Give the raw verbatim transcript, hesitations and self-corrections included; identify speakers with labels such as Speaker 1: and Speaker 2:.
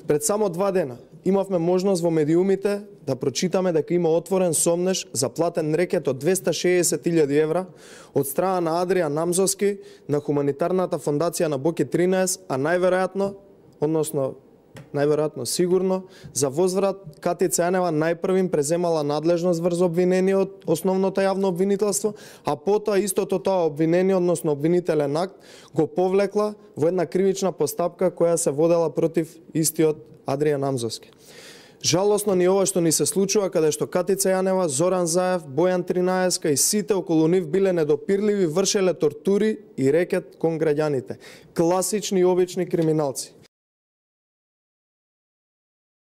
Speaker 1: Пред само два дена имавме можност во медиумите да прочитаме дека има отворен сомнеж за платен рекет од двеста шеесет илјади евра од страна на Адријан Намзовски на хуманитарната фондација на Боки тринаесет, а најверојатно, односно најверојатно сигурно, за возврат Катица Јанева најпрвим преземала надлежност врз обвинение од основното јавно обвинителство, а потоа истото тоа обвинение, односно обвинителен акт, го повлекла во една кривична постапка која се водела против истиот Адријан Намзовски. Жалосно ни ова што ни се случува, каде што Катица Јанева, Зоран Заев, Бојан Тринаеска и сите околу нив биле недопирливи, вршеле тортури и рекет кон граѓаните. Класични и обични криминалци.